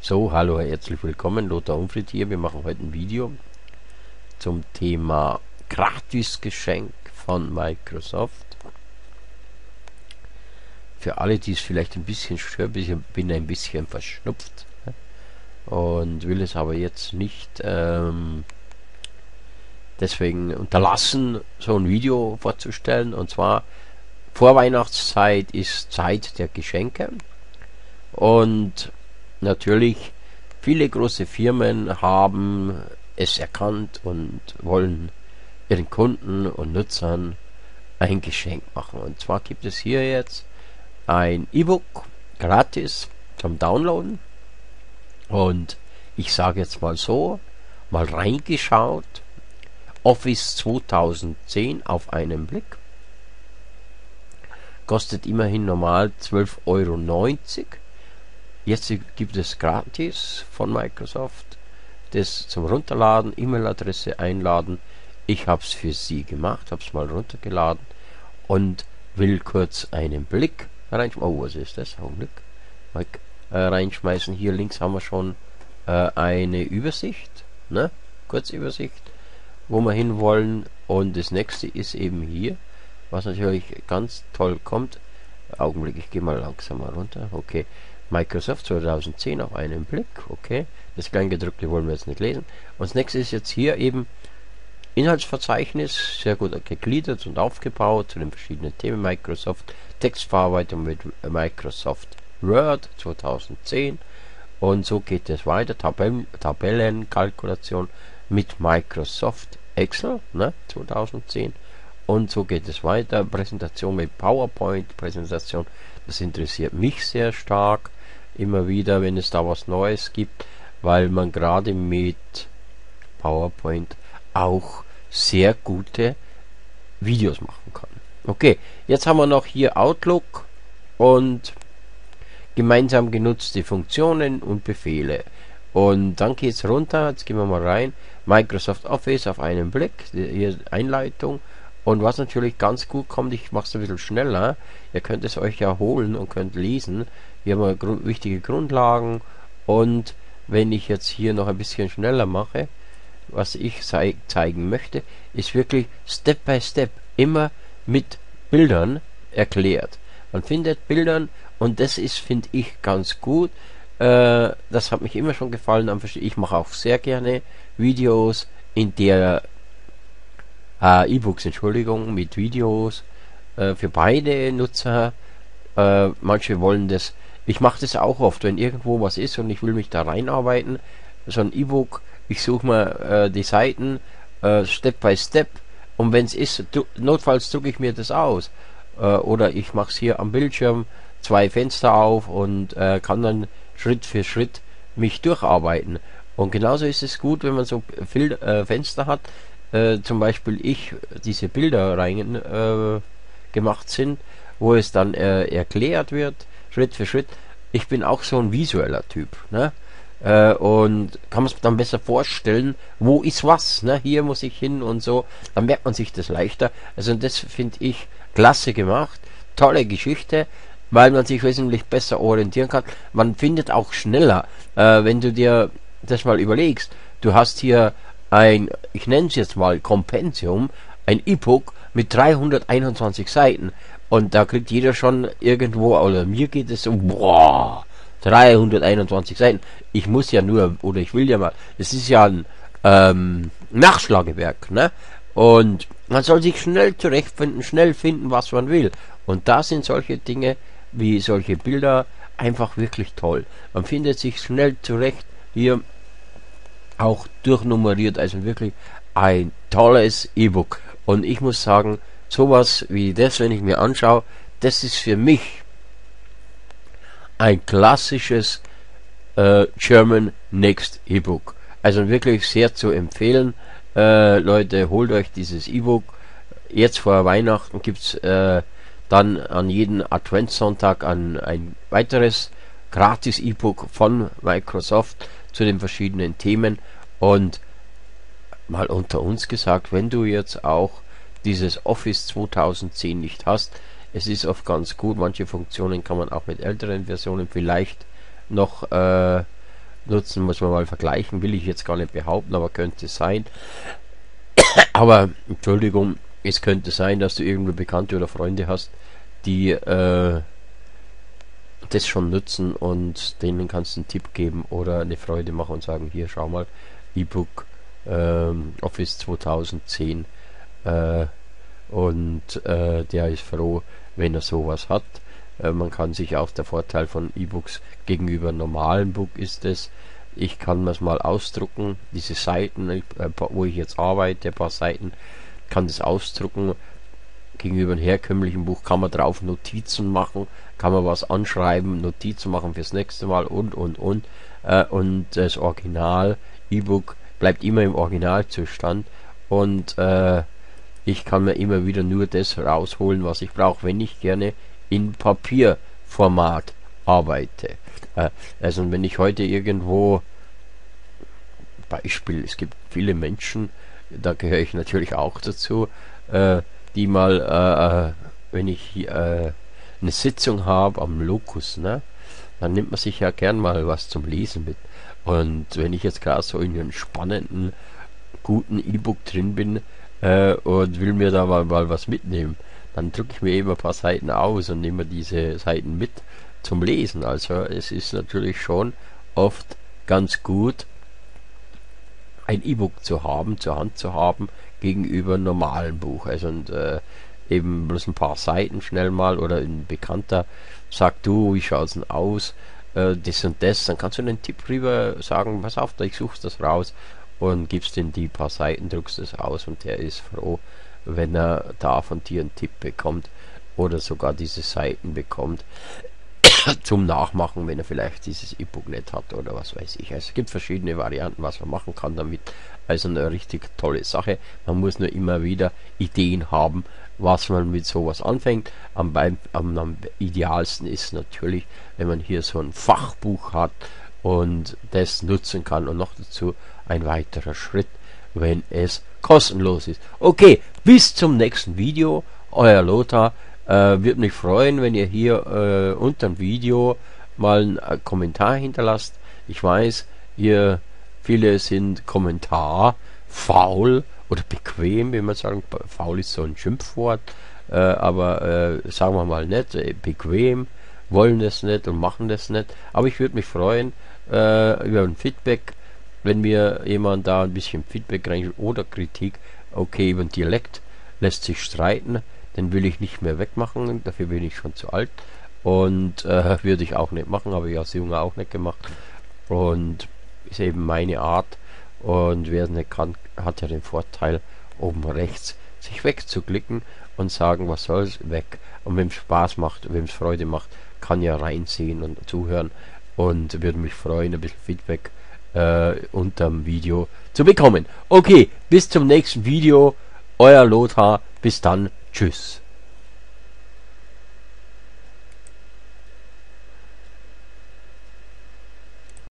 So, hallo, herzlich willkommen, Lothar Unfried hier. Wir machen heute ein Video zum Thema Gratisgeschenk von Microsoft. Für alle, die es vielleicht ein bisschen stört, ich bin ein bisschen verschnupft und will es aber jetzt nicht deswegen unterlassen, so ein Video vorzustellen. Und zwar, Vorweihnachtszeit ist Zeit der Geschenke und natürlich, viele große Firmen haben es erkannt und wollen ihren Kunden und Nutzern ein Geschenk machen. Und zwar gibt es hier jetzt ein E-Book gratis zum Downloaden. Und ich sage jetzt mal so, mal reingeschaut, Office 2010 auf einen Blick. Kostet immerhin normal 12,90 €. Jetzt gibt es gratis von Microsoft das zum Runterladen, E-Mail-Adresse einladen. Ich habe es für Sie gemacht, habe es mal runtergeladen und will kurz einen Blick reinschmeißen. Oh, was ist das? Augenblick. Reinschmeißen. Hier links haben wir schon eine Übersicht, ne? Kurzübersicht, wo wir hinwollen. Und das nächste ist eben hier, was natürlich ganz toll kommt. Augenblick, ich gehe mal langsamer runter. Okay. Microsoft 2010 auf einen Blick, okay. Das Kleingedruckte wollen wir jetzt nicht lesen. Und das nächste ist jetzt hier eben Inhaltsverzeichnis, sehr gut gegliedert und aufgebaut zu den verschiedenen Themen Microsoft. Textverarbeitung mit Microsoft Word 2010. Und so geht es weiter. Tabellenkalkulation mit Microsoft Excel, ne, 2010. Und so geht es weiter. Präsentation mit PowerPoint, Präsentation, das interessiert mich sehr stark. Immer wieder, wenn es da was Neues gibt, weil man gerade mit PowerPoint auch sehr gute Videos machen kann. Okay, jetzt haben wir noch hier Outlook und gemeinsam genutzte Funktionen und Befehle. Und dann geht es runter, jetzt gehen wir mal rein. Microsoft Office auf einen Blick, hier Einleitung. Und was natürlich ganz gut kommt, ich mache es ein bisschen schneller, ihr könnt es euch ja holen und könnt lesen. Hier haben wir wichtige Grundlagen, und wenn ich jetzt hier noch ein bisschen schneller mache, was ich zeigen möchte, ist wirklich Step by Step, immer mit Bildern erklärt. Man findet Bildern, und das ist, finde ich, ganz gut. Das hat mich immer schon gefallen. Ich mache auch sehr gerne Videos in der E-Books, Entschuldigung, mit Videos für beide Nutzer. Manche wollen das. Ich mache das auch oft, wenn irgendwo was ist und ich will mich da reinarbeiten. So ein E-Book, ich suche mal die Seiten Step by Step, und wenn es ist, notfalls drucke ich mir das aus. Oder ich mache es hier am Bildschirm, 2 Fenster auf, und kann dann Schritt für Schritt mich durcharbeiten. Und genauso ist es gut, wenn man so Fenster hat. Zum Beispiel diese Bilder rein gemacht sind, wo es dann erklärt wird, Schritt für Schritt. Ich bin auch so ein visueller Typ, ne? Und kann man es dann besser vorstellen, wo ist was, ne? Hier muss ich hin und so, dann merkt man sich das leichter. Also das finde ich klasse gemacht, tolle Geschichte, weil man sich wesentlich besser orientieren kann. Man findet auch schneller, wenn du dir das mal überlegst. Du hast hier ich nenne es jetzt mal Kompendium, ein E-Book mit 321 Seiten. Und da kriegt jeder schon irgendwo, oder mir geht es so, boah, 321 Seiten. Ich muss ja nur, oder ich will ja mal, es ist ja ein Nachschlagewerk, ne? Und man soll sich schnell zurechtfinden, schnell finden, was man will. Und da sind solche Dinge wie solche Bilder einfach wirklich toll. Man findet sich schnell zurecht, hier auch durchnummeriert, also wirklich ein tolles E-Book. Und ich muss sagen, sowas wie das, wenn ich mir anschaue, das ist für mich ein klassisches German Next E-Book. Also wirklich sehr zu empfehlen. Leute, holt euch dieses E-Book. Jetzt vor Weihnachten gibt es dann an jeden Adventssonntag ein weiteres gratis E-Book von Microsoft zu den verschiedenen Themen. Und mal unter uns gesagt, wenn du jetzt auch dieses Office 2010 nicht hast, es ist oft ganz gut, manche Funktionen kann man auch mit älteren Versionen vielleicht noch nutzen, muss man mal vergleichen, will ich jetzt gar nicht behaupten, aber könnte sein. Aber, Entschuldigung, es könnte sein, dass du irgendwo Bekannte oder Freunde hast, die das schon nutzen und denen kannst du einen Tipp geben oder eine Freude machen und sagen, hier schau mal, E-Book Office 2010 der ist froh, wenn er sowas hat. Man kann sich auch, der Vorteil von E-Books gegenüber normalen Book ist es, ich kann das mal ausdrucken, diese Seiten, wo ich jetzt arbeite, ein paar Seiten, kann das ausdrucken. Gegenüber einem herkömmlichen Buch kann man drauf Notizen machen, kann man was anschreiben, Notizen machen fürs nächste Mal und. Und das Original E-Book bleibt immer im Originalzustand und ich kann mir immer wieder nur das rausholen, was ich brauche, wenn ich gerne in Papierformat arbeite. Also wenn ich heute irgendwo, Beispiel, es gibt viele Menschen, da gehöre ich natürlich auch dazu, die mal, wenn ich eine Sitzung habe am Locus, ne, dann nimmt man sich ja gern mal was zum Lesen mit. Und wenn ich jetzt gerade so in einem spannenden, guten E-Book drin bin und will mir da mal was mitnehmen, dann drücke ich mir eben ein paar Seiten aus und nehme diese Seiten mit zum Lesen. Also es ist natürlich schon oft ganz gut, ein E-Book zu haben, zur Hand zu haben, gegenüber einem normalen Buch. Also und eben bloß ein paar Seiten schnell mal oder ein Bekannter sagt, du, wie schaut's denn aus? Das und das, dann kannst du einen Tipp rüber sagen, pass auf, ich suche das raus und gibst ihm die paar Seiten, druckst es aus und der ist froh, wenn er da von dir einen Tipp bekommt oder sogar diese Seiten bekommt zum Nachmachen, wenn er vielleicht dieses E-Book nicht hat oder was weiß ich. Also es gibt verschiedene Varianten, was man machen kann damit. Also eine richtig tolle Sache. Man muss nur immer wieder Ideen haben, was man mit sowas anfängt. Am idealsten ist natürlich, wenn man hier so ein Fachbuch hat und das nutzen kann und noch dazu ein weiterer Schritt, wenn es kostenlos ist. Okay, bis zum nächsten Video. Euer Lothar. Würde mich freuen, wenn ihr hier unter dem Video mal einen Kommentar hinterlasst. Ich weiß, viele sind Kommentar faul oder bequem, wie man sagen. Faul ist so ein Schimpfwort, aber sagen wir mal nicht bequem, wollen das nicht und machen das nicht. Aber ich würde mich freuen über ein Feedback, wenn mir jemand da ein bisschen Feedback rein oder Kritik. Okay, über den Dialekt lässt sich streiten. Den will ich nicht mehr wegmachen, dafür bin ich schon zu alt und würde ich auch nicht machen, habe ich als Junge auch nicht gemacht und ist eben meine Art und wer es nicht kann, hat ja den Vorteil, oben rechts sich wegzuklicken und sagen, was soll's, weg. Und wem es Spaß macht, wem es Freude macht, kann ja reinsehen und zuhören und würde mich freuen, ein bisschen Feedback unterm Video zu bekommen. Okay, bis zum nächsten Video, euer Lothar, bis dann. Tschüss.